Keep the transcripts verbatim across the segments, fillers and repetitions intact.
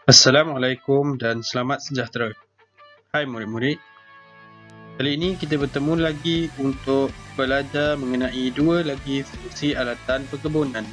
Assalamualaikum dan selamat sejahtera. Hai murid-murid. Kali ini kita bertemu lagi untuk belajar mengenai dua lagi fungsi alatan perkebunan.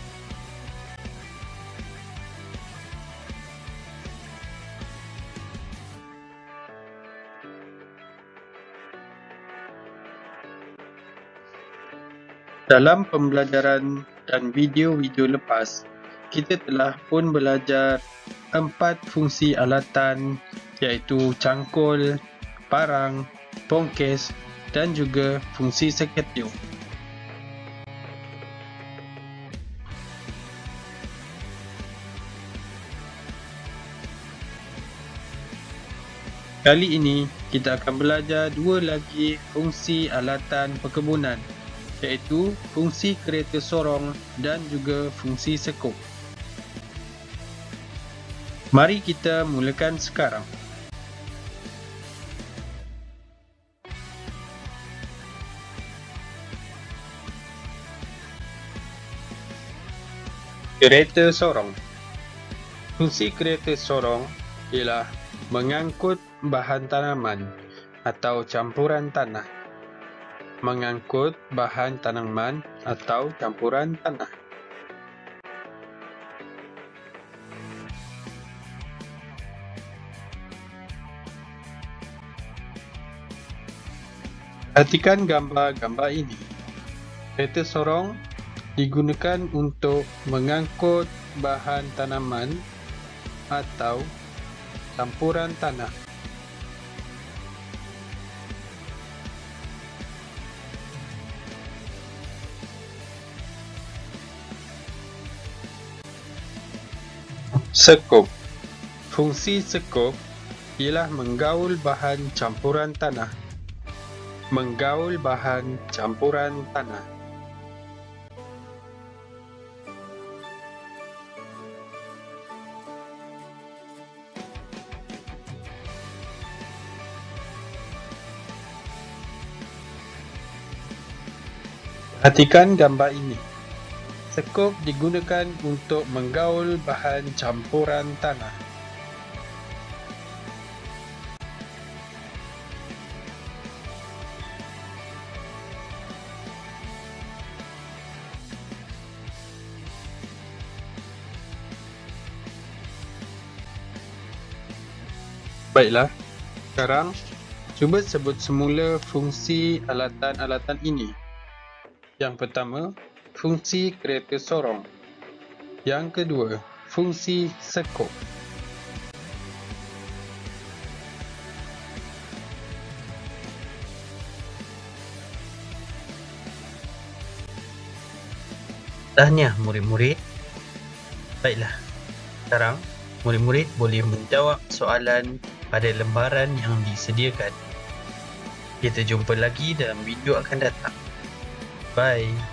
Dalam pembelajaran dan video-video lepas, kita telah pun belajar empat fungsi alatan iaitu cangkul, parang, pongkes dan juga fungsi seketiup. Kali ini kita akan belajar dua lagi fungsi alatan perkebunan iaitu fungsi kereta sorong dan juga fungsi sekop. Mari kita mulakan sekarang. Kereta sorong. Fungsi kereta sorong ialah mengangkut bahan tanaman atau campuran tanah. Mengangkut bahan tanaman atau campuran tanah. Perhatikan gambar-gambar ini. Kereta sorong digunakan untuk mengangkut bahan tanaman atau campuran tanah. Sekop. Fungsi sekop ialah menggaul bahan campuran tanah. Menggaul bahan campuran tanah. Perhatikan gambar ini. Sekop digunakan untuk menggaul bahan campuran tanah. Baiklah, sekarang cuba sebut semula fungsi alatan-alatan ini. Yang pertama, fungsi kereta sorong. Yang kedua, fungsi sekop. Tahniah murid-murid. Baiklah, sekarang murid-murid boleh menjawab soalan pada lembaran yang disediakan. Kita jumpa lagi dalam video akan datang. Bye.